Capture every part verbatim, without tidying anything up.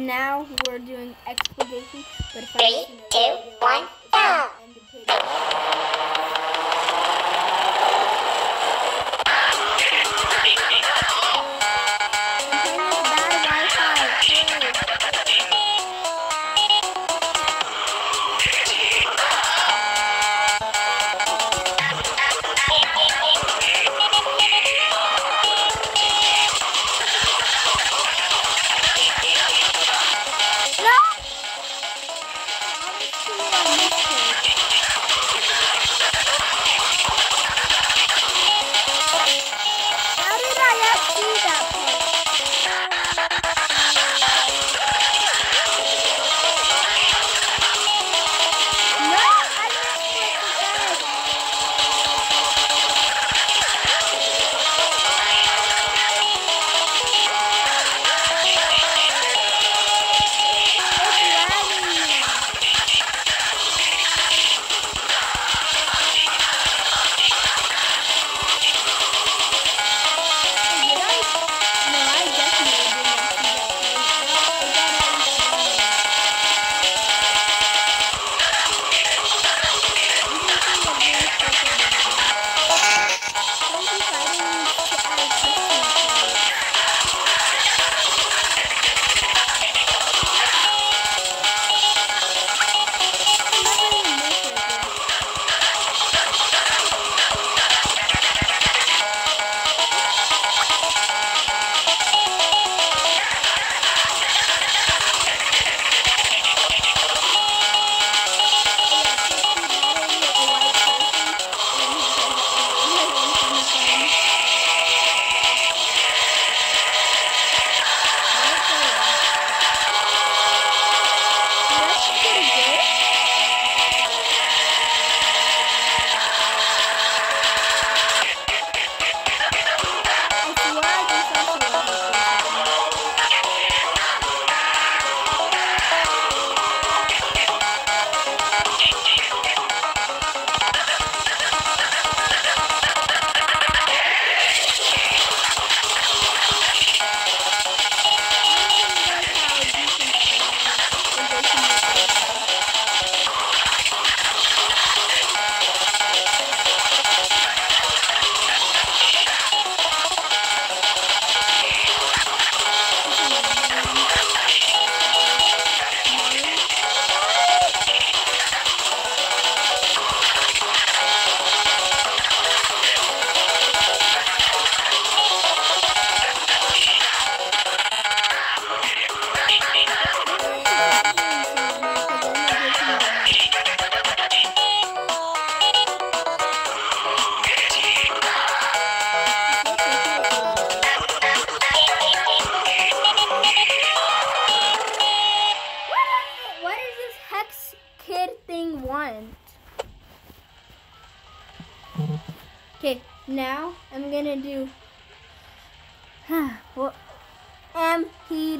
now we're doing Expurgation. But if Three, two, one, go! Okay, now I'm gonna do what am he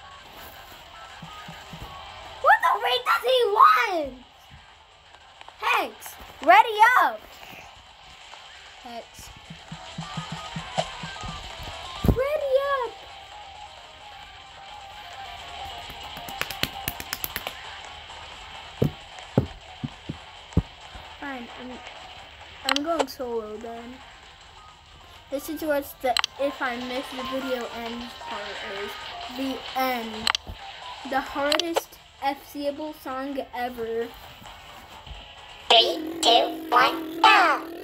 what the freak does he want? Hex, ready up. Hex. Ready up. Fine, I'm I'm going solo then. This is what's the if I miss the video end part is. The end. The hardest F C able song ever. Three, two, one, go!